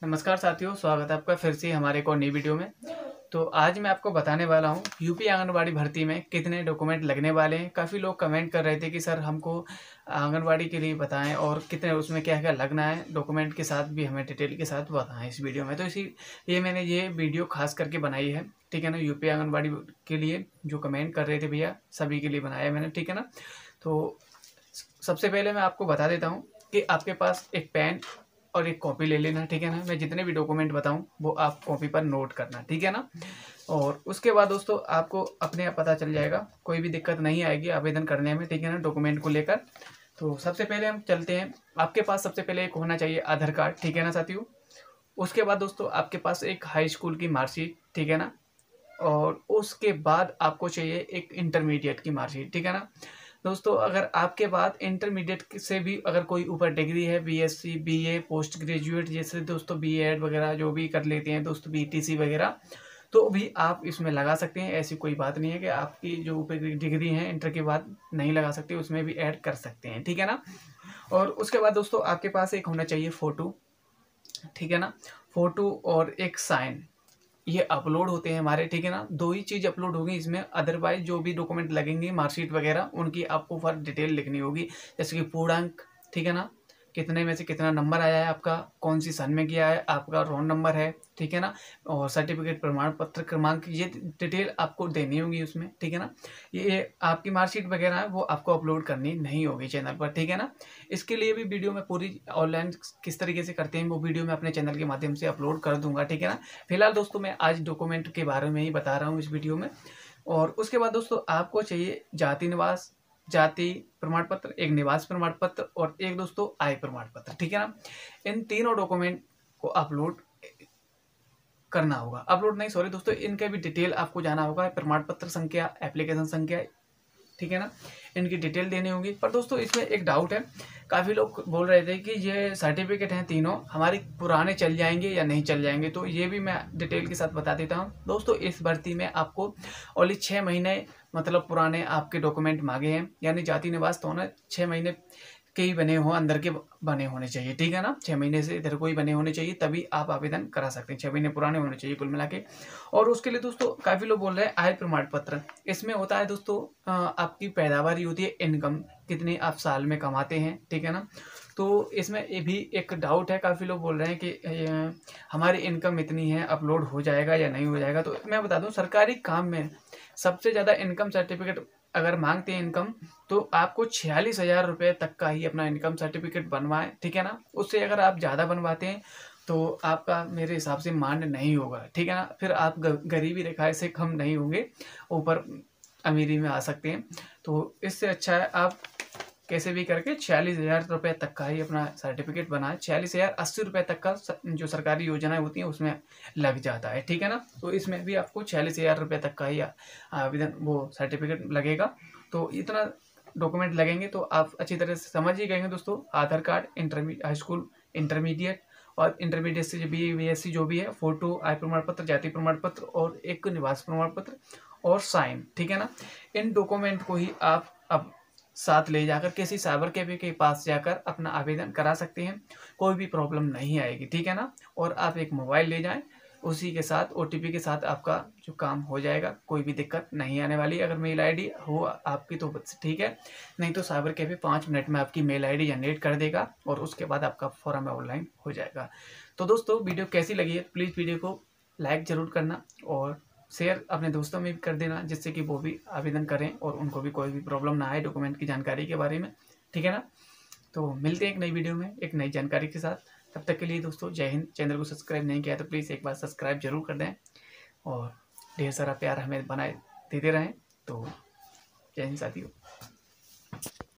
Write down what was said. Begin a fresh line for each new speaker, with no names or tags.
नमस्कार साथियों, स्वागत है आपका फिर से हमारे एक और नई वीडियो में। तो आज मैं आपको बताने वाला हूँ यूपी आंगनबाड़ी भर्ती में कितने डॉक्यूमेंट लगने वाले हैं। काफ़ी लोग कमेंट कर रहे थे कि सर हमको आंगनबाड़ी के लिए बताएं और कितने उसमें क्या क्या लगना है, डॉक्यूमेंट के साथ भी हमें डिटेल के साथ बताएं इस वीडियो में। तो इसी ये मैंने ये वीडियो खास करके बनाई है, ठीक है ना, यूपी आंगनबाड़ी के लिए जो कमेंट कर रहे थे भैया, सभी के लिए बनाया है मैंने, ठीक है ना। तो सबसे पहले मैं आपको बता देता हूँ कि आपके पास एक पेन और एक कॉपी ले लेना, ठीक है ना। मैं जितने भी डॉक्यूमेंट बताऊं वो आप कॉपी पर नोट करना, ठीक है ना। और उसके बाद दोस्तों आपको अपने आप पता चल जाएगा, कोई भी दिक्कत नहीं आएगी आवेदन करने में, ठीक है ना, डॉक्यूमेंट को लेकर। तो सबसे पहले हम चलते हैं। आपके पास सबसे पहले एक होना चाहिए आधार कार्ड, ठीक है ना साथियों। उसके बाद दोस्तों आपके पास एक हाई स्कूल की मार्कशीट, ठीक है ना। और उसके बाद आपको चाहिए एक इंटरमीडिएट की मार्कशीट, ठीक है ना। दोस्तों अगर आपके बाद इंटरमीडिएट से भी अगर कोई ऊपर डिग्री है, बीएससी, बीए, पोस्ट ग्रेजुएट, जैसे दोस्तों बीएड वगैरह जो भी कर लेते हैं दोस्तों, बीटीसी वगैरह, तो भी आप इसमें लगा सकते हैं। ऐसी कोई बात नहीं है कि आपकी जो ऊपर डिग्री है इंटर के बाद नहीं लगा सकते, उसमें भी ऐड कर सकते हैं, ठीक है ना। और उसके बाद दोस्तों आपके पास एक होना चाहिए फ़ोटो, ठीक है ना। फ़ोटो और एक साइन, ये अपलोड होते हैं हमारे, ठीक है ना। दो ही चीज़ अपलोड होगी इसमें, अदरवाइज जो भी डॉक्यूमेंट लगेंगे मार्कशीट वगैरह उनकी आपको फर्क डिटेल लिखनी होगी। जैसे कि पूर्णांक, ठीक है ना, कितने में से कितना नंबर आया है आपका, कौन सी सन में किया है, आपका रोल नंबर है, ठीक है ना। और सर्टिफिकेट प्रमाण पत्र क्रमांक, ये डिटेल आपको देनी होगी उसमें, ठीक है ना। ये आपकी मार्कशीट वगैरह है वो आपको अपलोड करनी नहीं होगी चैनल पर, ठीक है ना। इसके लिए भी वीडियो में पूरी ऑनलाइन किस तरीके से करते हैं वो वीडियो मैं अपने चैनल के माध्यम से अपलोड कर दूंगा, ठीक है ना। फिलहाल दोस्तों मैं आज डॉक्यूमेंट के बारे में ही बता रहा हूँ इस वीडियो में। और उसके बाद दोस्तों आपको चाहिए जाति निवास, जाति प्रमाण पत्र, एक निवास प्रमाण पत्र और एक दोस्तों आय प्रमाण पत्र, ठीक है ना। इन तीनों डॉक्यूमेंट को अपलोड करना होगा, अपलोड नहीं सॉरी दोस्तों, इनका भी डिटेल आपको जाना होगा, प्रमाण पत्र संख्या, एप्लीकेशन संख्या, ठीक है ना, इनकी डिटेल देनी होगी। पर दोस्तों इसमें एक डाउट है, काफ़ी लोग बोल रहे थे कि ये सर्टिफिकेट हैं तीनों हमारे पुराने चल जाएंगे या नहीं चल जाएंगे, तो ये भी मैं डिटेल के साथ बता देता हूँ दोस्तों। इस भर्ती में आपको ओनली 6 महीने मतलब पुराने आपके डॉक्यूमेंट मांगे हैं, यानी जाति निवास तो ना 6 महीने के ही बने हो, अंदर के बने होने चाहिए, ठीक है ना। 6 महीने से इधर कोई बने होने चाहिए, तभी आप आवेदन करा सकते हैं। 6 महीने पुराने होने चाहिए कुल मिला के। और उसके लिए दोस्तों काफ़ी लोग बोल रहे हैं आय प्रमाण पत्र, इसमें होता है दोस्तों आपकी पैदावार ही होती है, इनकम कितनी आप साल में कमाते हैं, ठीक है ना। तो इसमें ये भी एक डाउट है, काफ़ी लोग बोल रहे हैं कि हमारी इनकम इतनी है, अपलोड हो जाएगा या नहीं हो जाएगा। तो मैं बता दूं सरकारी काम में सबसे ज़्यादा इनकम सर्टिफिकेट अगर मांगते हैं इनकम, तो आपको 46,000 रुपये तक का ही अपना इनकम सर्टिफिकेट बनवाएं, ठीक है ना। उससे अगर आप ज़्यादा बनवाते हैं तो आपका मेरे हिसाब से मान्य नहीं होगा, ठीक है ना। फिर आप गरीबी रेखा से कम नहीं होंगे, ऊपर अमीरी में आ सकते हैं। तो इससे अच्छा है आप कैसे भी करके 46,000 रुपये तक का ही अपना सर्टिफिकेट बनाए। 46,000 80 रुपये तक का जो सरकारी योजनाएं होती हैं उसमें लग जाता है, ठीक है ना। तो इसमें भी आपको 46,000 रुपये तक का ही आवेदन वो सर्टिफिकेट लगेगा। तो इतना डॉक्यूमेंट लगेंगे तो आप अच्छी तरह से समझ ही गए दोस्तों। Aadhaar card, high school, intermediate और इंटरमीडिएट से बीएससी जो भी है, फोटो, आय प्रमाण पत्र, जाति प्रमाण पत्र और एक निवास प्रमाण पत्र और साइन, ठीक है ना। इन डॉक्यूमेंट को ही आप अब साथ ले जाकर किसी साइबर कैफे के पास जाकर अपना आवेदन करा सकते हैं, कोई भी प्रॉब्लम नहीं आएगी, ठीक है ना। और आप एक मोबाइल ले जाएं, उसी के साथ ओटीपी के साथ आपका जो काम हो जाएगा, कोई भी दिक्कत नहीं आने वाली। अगर मेल आईडी हो आपकी तो ठीक है, नहीं तो साइबर कैफे 5 मिनट में आपकी मेल आईडी जनरेट कर देगा और उसके बाद आपका फॉर्म ऑनलाइन हो जाएगा। तो दोस्तों वीडियो कैसी लगी है प्लीज़ वीडियो को लाइक ज़रूर करना और शेयर अपने दोस्तों में भी कर देना, जिससे कि वो भी आवेदन करें और उनको भी कोई भी प्रॉब्लम ना आए डॉक्यूमेंट की जानकारी के बारे में, ठीक है ना। तो मिलते हैं एक नई वीडियो में एक नई जानकारी के साथ। तब तक के लिए दोस्तों जय हिंद। चैनल को सब्सक्राइब नहीं किया तो प्लीज़ एक बार सब्सक्राइब जरूर कर दें और ढेर सारा प्यार हमें बनाए देते रहें। तो जय हिंद साथियों।